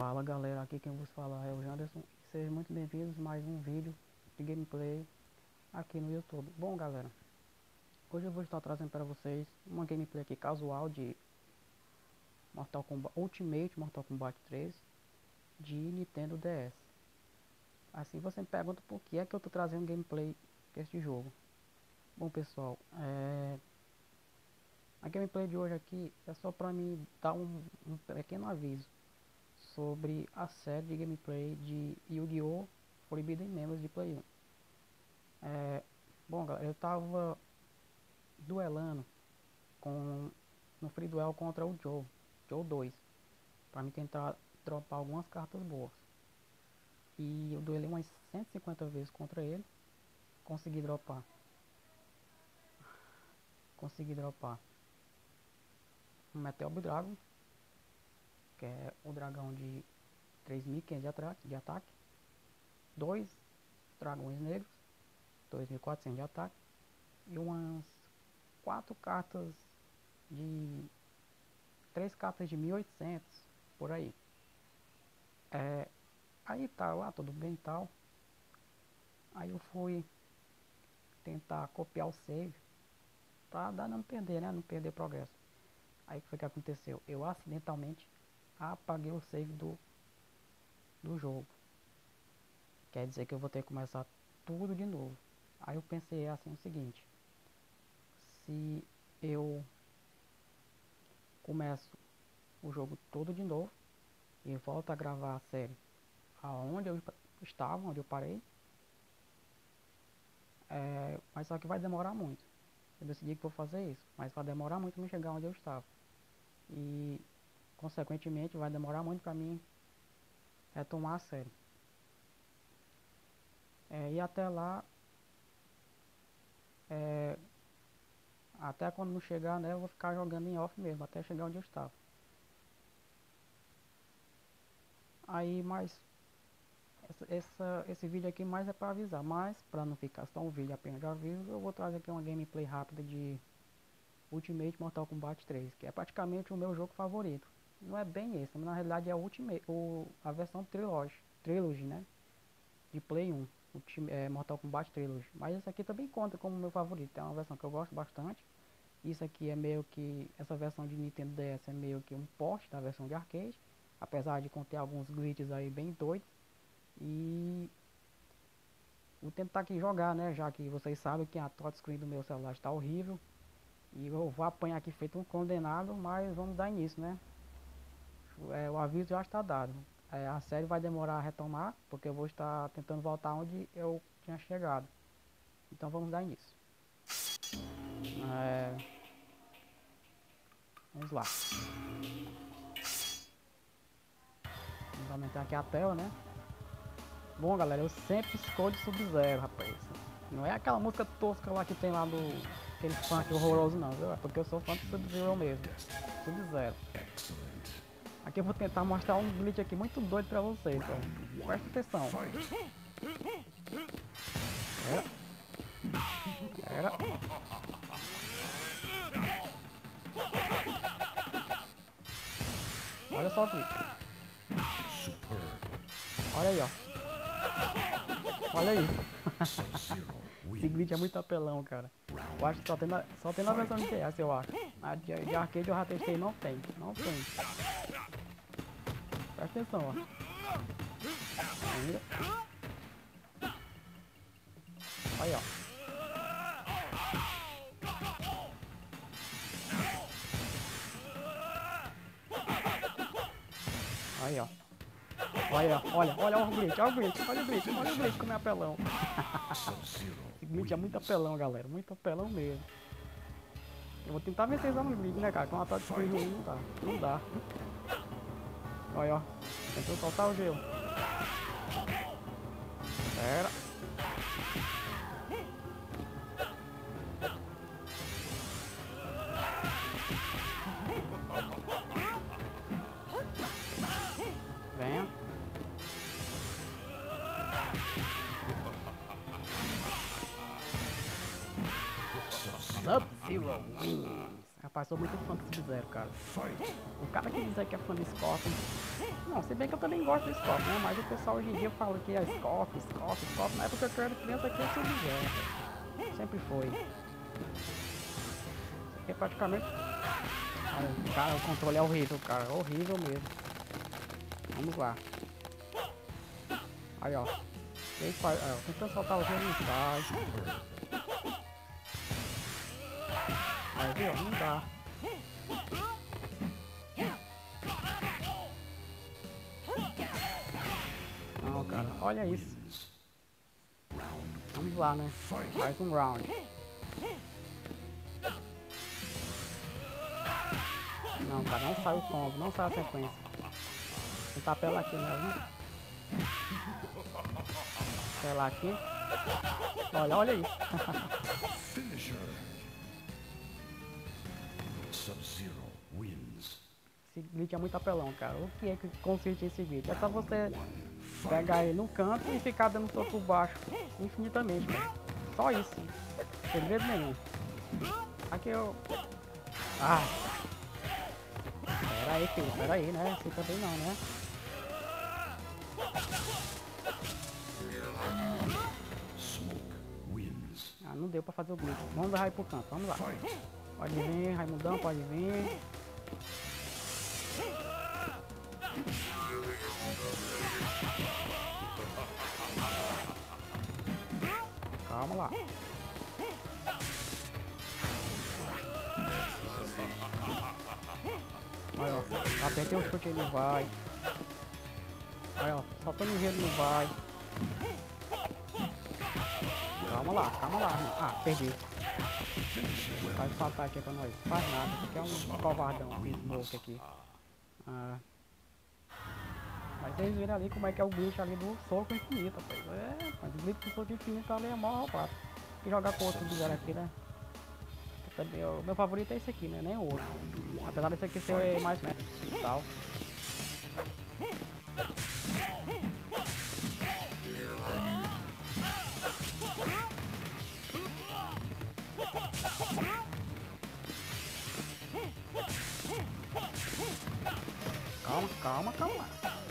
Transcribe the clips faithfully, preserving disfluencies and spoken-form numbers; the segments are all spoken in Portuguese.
Fala galera, aqui quem vos fala é o Janderson. Sejam muito bem-vindos a mais um vídeo de gameplay aqui no YouTube. Bom galera, hoje eu vou estar trazendo para vocês uma gameplay aqui casual de Mortal Kombat Ultimate Mortal Kombat três de Nintendo D S. Assim você me pergunta por que é que eu estou trazendo gameplay deste jogo. Bom pessoal, é... a gameplay de hoje aqui é só para mim dar um, um pequeno aviso sobre a série de gameplay de Yu-Gi-Oh! Forbidden Memories de Play um. É, bom galera, eu tava duelando com no free duel contra o Joe, Joe dois, para me tentar dropar algumas cartas boas. E eu duelei umas cento e cinquenta vezes contra ele, consegui dropar. Consegui dropar um Meteor Dragon, que é o dragão de três mil e quinhentos de, de ataque, dois dragões negros, dois mil e quatrocentos de ataque e umas quatro cartas de três cartas de mil e oitocentos por aí. É, aí tá lá tudo bem e tal. Aí eu fui tentar copiar o save pra dar não perder, né? Não perder progresso. Aí o que foi que aconteceu? Eu acidentalmente apaguei o save do do jogo. Quer dizer que eu vou ter que começar tudo de novo. Aí eu pensei assim o seguinte: se eu começo o jogo todo de novo e volto a gravar a série aonde eu estava, onde eu parei, é, mas só que vai demorar muito. Eu decidi que vou fazer isso, mas vai demorar muito para chegar onde eu estava e consequentemente vai demorar muito para mim retomar a série. É, e até lá, é, até quando não chegar, né, eu vou ficar jogando em off mesmo, até chegar onde eu estava. Aí, mas essa, essa, esse vídeo aqui mais é para avisar, mas para não ficar só um vídeo apenas de aviso, eu vou trazer aqui uma gameplay rápida de Ultimate Mortal Kombat três, que é praticamente o meu jogo favorito. Não é bem esse, mas na realidade é a Ultimate, o, a versão Trilogy, Trilogy, né, de Play um, Ultimate, é, Mortal Kombat Trilogy. Mas esse aqui também conta como meu favorito, é uma versão que eu gosto bastante. Isso aqui é meio que, essa versão de Nintendo D S é meio que um porte da versão de arcade, apesar de conter alguns glitches aí bem doidos. E vou tentar aqui jogar, né, já que vocês sabem que a touchscreen do meu celular está horrível. E eu vou apanhar aqui feito um condenado, mas vamos dar início, né? É, o aviso já está dado. É, a série vai demorar a retomar, porque eu vou estar tentando voltar onde eu tinha chegado. Então vamos dar início. É, vamos lá. Vamos aumentar aqui a tela, né? Bom galera, eu sempre escolho Sub-Zero, rapaz. Não é aquela música tosca lá que tem lá do aquele funk horroroso não, viu? É porque eu sou fã do Sub-Zero mesmo. Sub-Zero. Aqui eu vou tentar mostrar um glitch aqui muito doido pra vocês, então. Presta atenção. Era. Era. Olha só o glitch. Olha aí, ó. Olha aí. Esse glitch é muito apelão, cara. Eu acho que só tem na, só tem na versão de D S, eu acho. A de, de arcade eu já testei, não tem. Não tem. Presta atenção, ó. Ainda. Aí, ó. Aí, ó. Olha, olha, olha o glitch, olha o glitch, olha o glitch, olha o glitch como é apelão. Esse glitch é muito apelão, galera, muito apelão mesmo. Eu vou tentar vencer esse glitch, né, cara, com uma touchscreen ruim não dá, não dá. Olha, ó, tentou soltar o gelo. Pera. Venha. Sub-Zero wins. Rapaz, sou muito fã do Sub-Zero, cara. O cara que dizer que é fã do Scorpion... Não, se bem que eu também gosto do Scorpion, né? Mas o pessoal hoje em dia fala que é Scorpion, Scorpion, Scorpion. Na época que eu era criança aqui é Sub-Zero. Sempre foi. Isso aqui é praticamente... Ah, cara, o controle é horrível, cara. Horrível mesmo. Vamos lá. Aí, ó. Quem faz... É, tentando soltar o gelo não sai. Aí, viu? Não dá. Não, cara. Olha isso. Vamos lá, né? Mais um round. Não, cara. Não sai o combo. Não sai a sequência. Vou tentar apelar aqui, né? Apelar aqui. Olha, olha isso. Esse glitch é muito apelão, cara. O que é que consiste esse glitch? É só você pegar ele no canto e ficar dando soco por baixo infinitamente, cara. Só isso. Segredo nenhum. Aqui eu... Ah! Pera aí, filho. Pera aí, né? Assim também não, né? Ah, não deu pra fazer o glitch. Vamos dar pro canto. Vamos lá. Pode vir, Raimundão, pode vir. Calma lá. Olha, ó. Apertei o chute, ele não vai. Olha, ó. Soltando o gelo, não vai. Calma lá, calma lá. Ah, perdi. Faz um ataque aqui pra nós. Faz nada. Isso aqui é um covardão. Um smoke aqui. Ah. Mas vocês viram ali como é que é o glitch ali do soco infinito, rapaz. É, mas o glitch do soco infinito ali é mó roubado. Tem que jogar com outro lugar aqui, né? Também, o meu favorito é esse aqui, né? Nem o outro. Apesar desse aqui ser mais método e tal. Calma, calma, calma.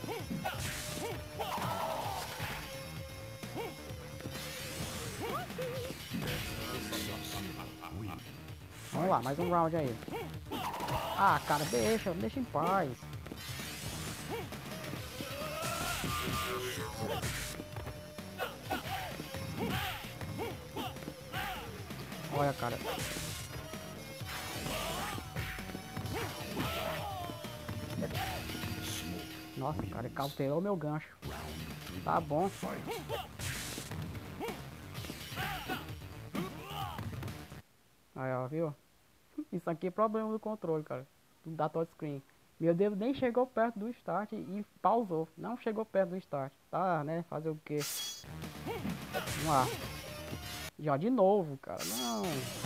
Vamos lá, mais um round aí. Ah, cara, deixa, deixa em paz. Olha, cara. Nossa, cara, cauterou meu gancho. Tá bom. Aí, ó, viu? Isso aqui é problema do controle, cara. Da touchscreen. Meu dedo nem chegou perto do start e pausou. Não chegou perto do start. Tá, né? Fazer o quê? Vamos lá. Já de novo, cara. Não.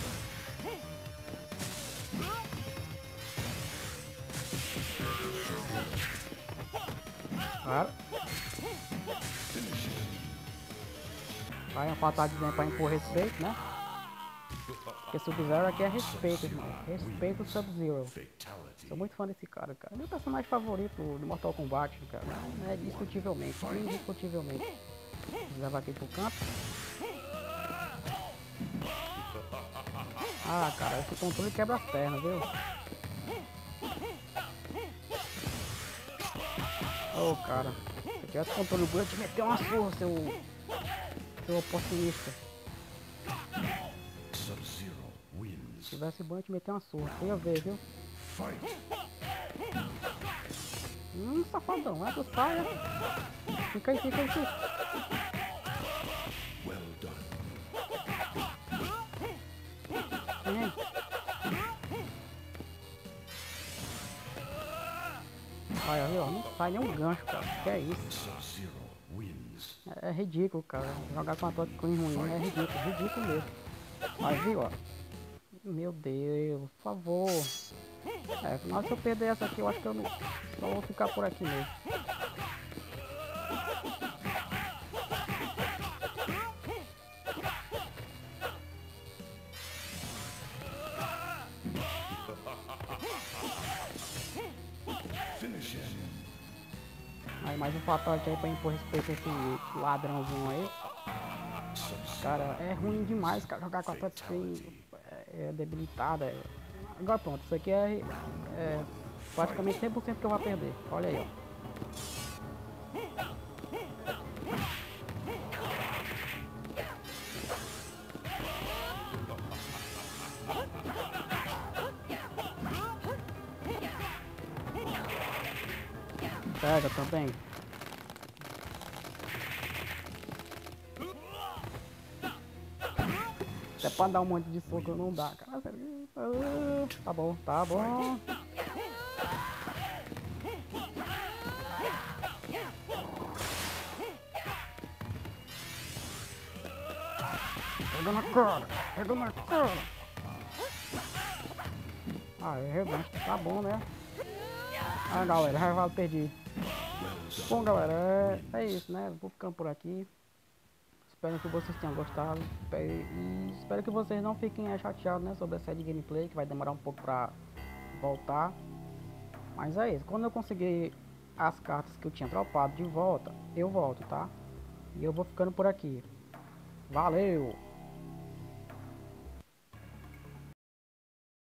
Claro. Vai uma patadinha pra impor respeito, né? Porque Sub-Zero aqui é respeito, irmão. Respeito o Sub-Zero. Sou muito fã desse cara, cara. Meu personagem favorito do Mortal Kombat, cara. É discutivelmente, indiscutivelmente. Vamos levar aqui pro canto. Ah, cara, esse controle quebra as pernas, viu? Ô, oh, cara. Se tivesse controle bom, eu te meter uma surra, seu... seu oportunista. Se tivesse bom, eu te meter uma surra. Você ia ver, viu? Hum, safadão, vai tu saia. Fica aí, fica aí, fica. Vem. Olha, viu? Não sai nem um gancho, cara. Que é isso? É, é ridículo, cara. Jogar com a touchscreen ruim é ridículo, ridículo mesmo. Mas viu, ó. Meu Deus, por favor. É, afinal, se eu perder essa aqui, eu acho que eu não, não vou ficar por aqui mesmo. Aí mais um fatality aí pra impor respeito a esse ladrãozinho aí. Cara, é ruim demais, cara, jogar com a touchscreen é, é debilitada. É... Agora pronto, isso aqui é, é praticamente cem por cento que eu vou perder. Olha aí, ó. Pega também. Até pra dar um monte de soco não dá, cara. Ah, tá bom, tá bom. Pega na cara, pega na cara. Ah, é verdade, tá bom, né? Ah, galera, já perdi. Bom, galera, é, é isso, né? Vou ficando por aqui. Espero que vocês tenham gostado. E espero que vocês não fiquem chateados, né? Sobre a série de gameplay, que vai demorar um pouco pra voltar. Mas é isso. Quando eu conseguir as cartas que eu tinha dropado de volta, eu volto, tá? E eu vou ficando por aqui. Valeu!